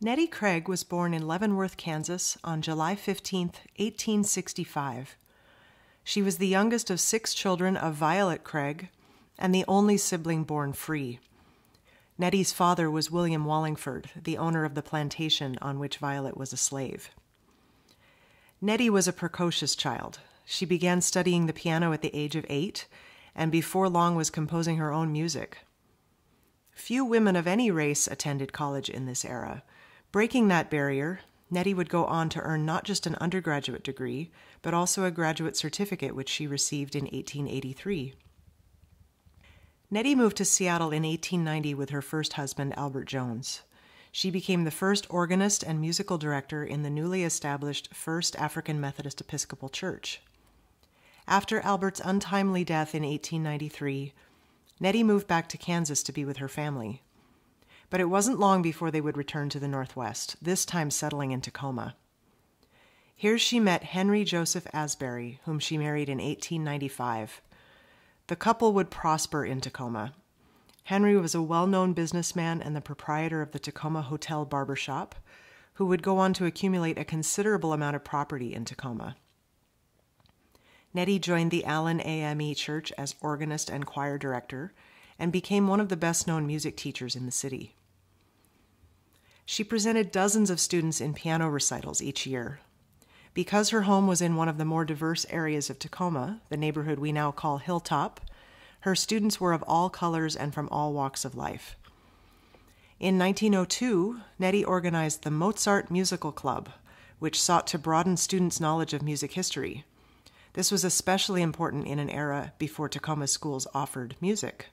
Nettie Craig was born in Leavenworth, Kansas on July 15, 1865. She was the youngest of 6 children of Violet Craig and the only sibling born free. Nettie's father was William Wallingford, the owner of the plantation on which Violet was a slave. Nettie was a precocious child. She began studying the piano at the age of 8, and before long was composing her own music. Few women of any race attended college in this era. Breaking that barrier, Nettie would go on to earn not just an undergraduate degree, but also a graduate certificate, which she received in 1883. Nettie moved to Seattle in 1890 with her first husband, Albert Jones. She became the first organist and musical director in the newly established First African Methodist Episcopal Church. After Albert's untimely death in 1893, Nettie moved back to Kansas to be with her family. But it wasn't long before they would return to the Northwest, this time settling in Tacoma. Here she met Henry Joseph Asberry, whom she married in 1895. The couple would prosper in Tacoma. Henry was a well-known businessman and the proprietor of the Tacoma Hotel Barbershop, who would go on to accumulate a considerable amount of property in Tacoma. Nettie joined the Allen AME Church as organist and choir director and became one of the best-known music teachers in the city. She presented dozens of students in piano recitals each year. Because her home was in one of the more diverse areas of Tacoma, the neighborhood we now call Hilltop, her students were of all colors and from all walks of life. In 1902, Nettie organized the Mozart Musical Club, which sought to broaden students' knowledge of music history. This was especially important in an era before Tacoma schools offered music.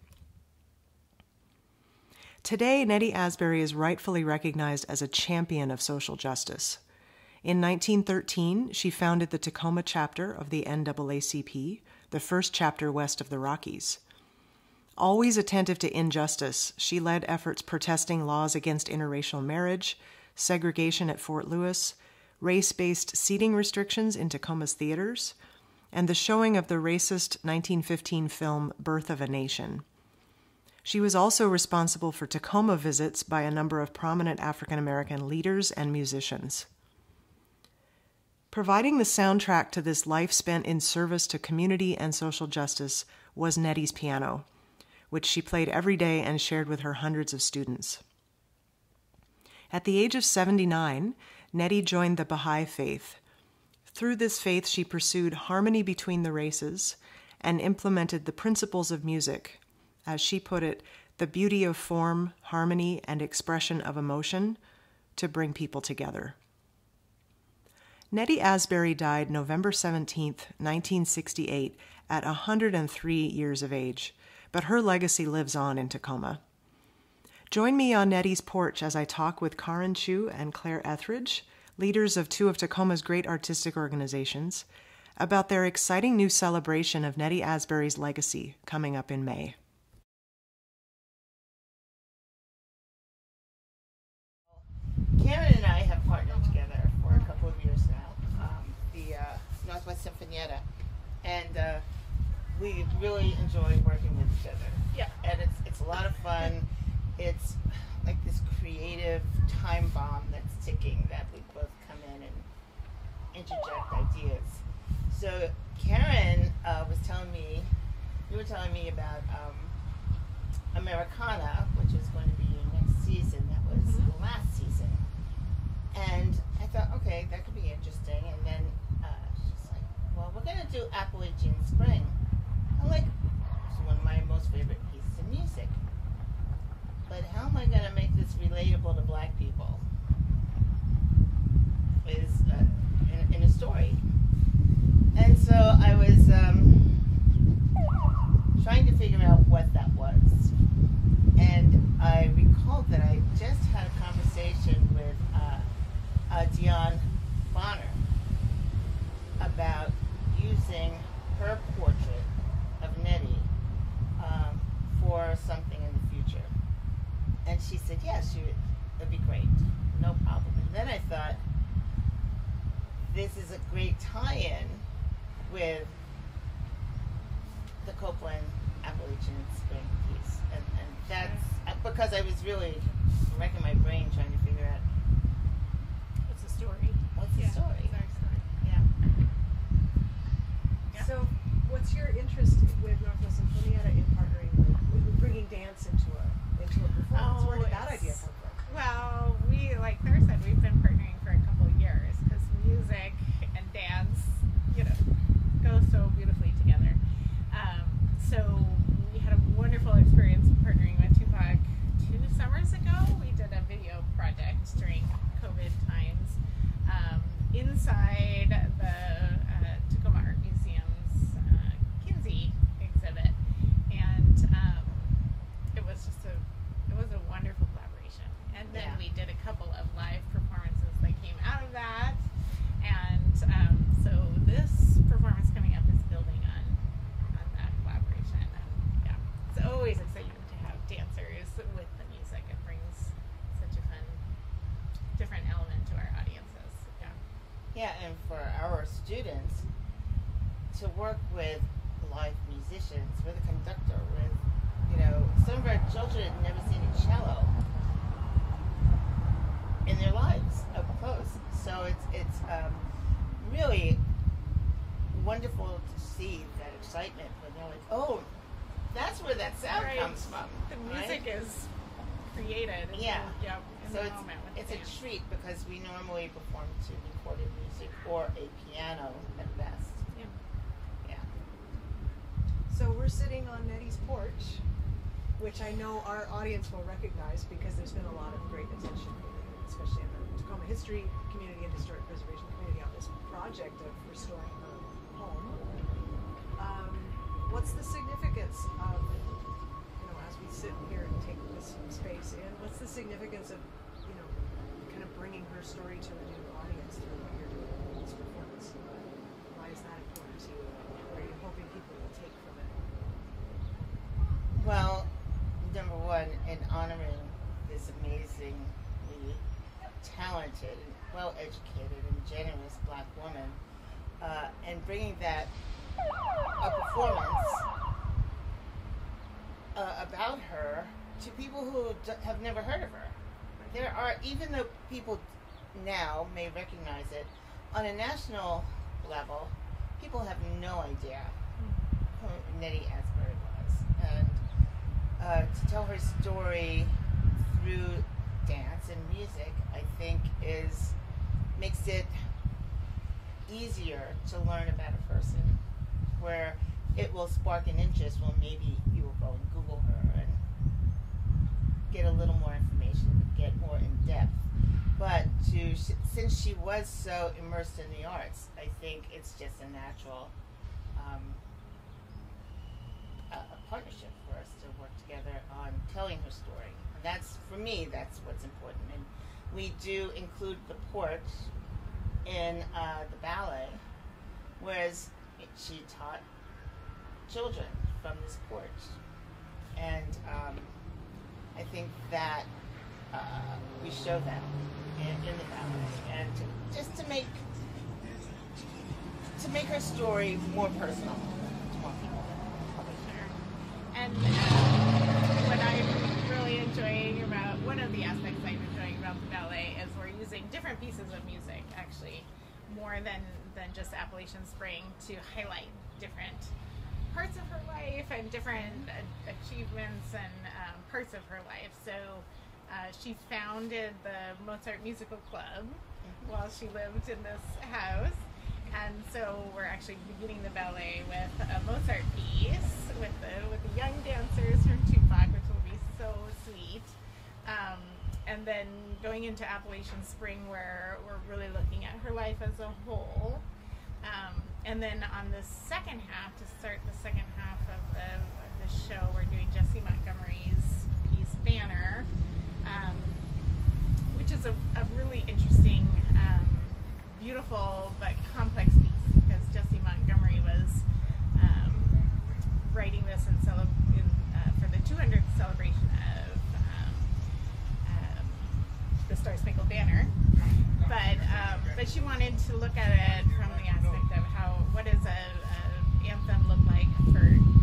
Today, Nettie Asberry is rightfully recognized as a champion of social justice. In 1913, she founded the Tacoma chapter of the NAACP, the first chapter west of the Rockies. Always attentive to injustice, she led efforts protesting laws against interracial marriage, segregation at Fort Lewis, race-based seating restrictions in Tacoma's theaters, and the showing of the racist 1915 film Birth of a Nation. She was also responsible for Tacoma visits by a number of prominent African-American leaders and musicians. Providing the soundtrack to this life spent in service to community and social justice was Nettie's piano, which she played every day and shared with her hundreds of students. At the age of 79, Nettie joined the Baha'i faith. Through this faith, she pursued harmony between the races and implemented the principles of music, as she put it, the beauty of form, harmony, and expression of emotion to bring people together. Nettie Asberry died November 17, 1968, at 103 years of age, but her legacy lives on in Tacoma. Join me on Nettie's porch as I talk with Karin Choo and Klair Ethridge, leaders of 2 of Tacoma's great artistic organizations, about their exciting new celebration of Nettie Asberry's legacy coming up in May. Karin and I have partnered together for a couple of years now, the Northwest Sinfonietta, and we really enjoy working with each other. Yeah. And it's a lot of fun. It's like this creative time bomb that's ticking that we both come in and interject ideas. So Karin you were telling me about Americana, which is going to be your next season. That was the last season. And I thought, okay, that could be interesting. And then she's like, well, we're going to do Appalachian Spring. I'm like, it's one of my most favorite pieces of music. But how am I going to make this relatable to Black people? Is in a story. And so I was trying to figure out what that was. And I recalled that I just had a conversation with Dion Bonner about using her portrait of Nettie for something in the future. And she said, yes, it'd be great. No problem. And then I thought, this is a great tie-in with the Copeland Appalachian Spring piece. And that's because I was really racking my brain trying to figure out what's your interest with Northwest Sinfonietta in partnering with bringing dance into a performance? Where did that idea come from? Well, we, like Claire said, we've been partnering for a couple of years because music and dance, go so beautifully together. So we had a wonderful experience partnering with TUPAC 2 summers ago. We did a video project during COVID times inside the Tacoma Art Museum's Kinsey exhibit, and it was a wonderful collaboration. And then we did a couple of live performances that came out of that, and so this performance coming up is building on that collaboration. And it's always exciting to have dancers with the music. It brings such a fun, different element to our audiences. Yeah, and for our students to work with live musicians, with a conductor, with, some of our children have never seen a cello in their lives up close. So it's really wonderful to see that excitement when they're like, oh, that's where that sound comes from. The music is created. So it's a treat because we normally perform to recorded music or a piano at best. Yeah. So we're sitting on Nettie's porch, which I know our audience will recognize because there's been a lot of great attention, especially in the Tacoma history community and historic preservation community, on this project of restoring her home. What's the significance of, as we sit here and take this space in, what's the significance of, kind of bringing her story to a new audience through what you're doing in this performance? Why is that important to you? What are you hoping people will take from it? Well, number one, in honoring this amazingly talented, well-educated, and generous Black woman, and bringing that a performance about her to people who have never heard of her. There are, even though people now may recognize it, on a national level, people have no idea who Nettie Asberry was. And to tell her story through dance and music, I think makes it easier to learn about a person, where it will spark an interest. Well, maybe you will go and Google her and get a little more information, get more in depth. But since she was so immersed in the arts, I think it's just a natural a partnership for us to work together on telling her story. And for me, that's what's important. And we do include the porch in the ballet, whereas she taught children from this porch. And I think that we show that in the ballet, and just to make her story more personal to more people. And what I'm really enjoying about, one of the aspects I'm enjoying about the ballet is we're using different pieces of music, actually, more than just Appalachian Spring, to highlight different parts of her life and different achievements and parts of her life. So she founded the Mozart Musical Club while she lived in this house. And so we're actually beginning the ballet with a Mozart piece with the young dancers from TUPAC, which will be so sweet. And then going into Appalachian Spring, where we're really looking at her life as a whole. And then on the second half, to start the second half of the show, we're doing Jessie Montgomery's piece, Banner, which is a really interesting, beautiful but complex piece, because Jessie Montgomery was writing this for the 200th celebration of the Star Spangled Banner, but she wanted to look at it from the aspect of what does a anthem look like for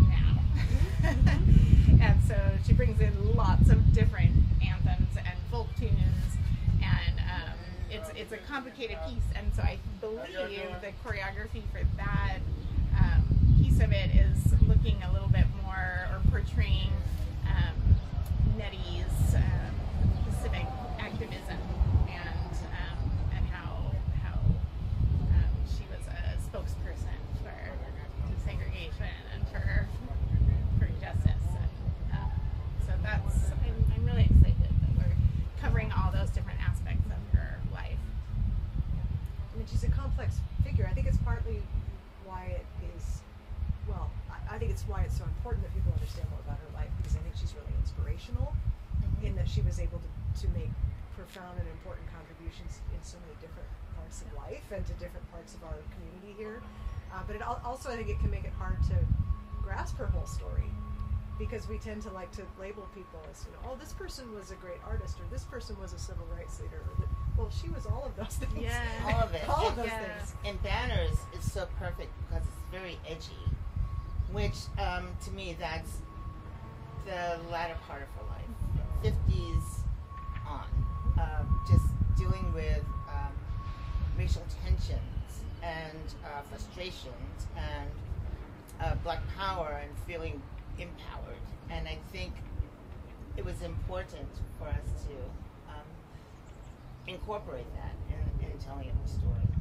now. And so she brings in lots of different anthems and folk tunes, and it's a complicated piece. And so I believe the choreography for that piece piece of it is looking a little bit more, or portraying Nettie's civic activism and how she was a spokesperson for desegregation and for justice. And, so that's I'm really excited that we're covering all those different aspects of her life. I mean, she's a complex figure. I think it's partly why it is, well, I think it's why it's so important that people understand more about her life, because I think she's really inspirational in that she was able to make profound and important contributions in so many different parts of life and to different parts of our community here. But it also, I think it can make it hard to grasp her whole story, because we tend to like to label people as, you know, oh, this person was a great artist, or this person was a civil rights leader, or well, she was all of those things. Yeah. All of it. All of And- those things. And Banners is so perfect because it's very edgy, which to me, that's the latter part of her life, 50s on, just dealing with racial tensions and frustrations and black power and feeling empowered. And I think it was important for us to incorporate that in telling the story.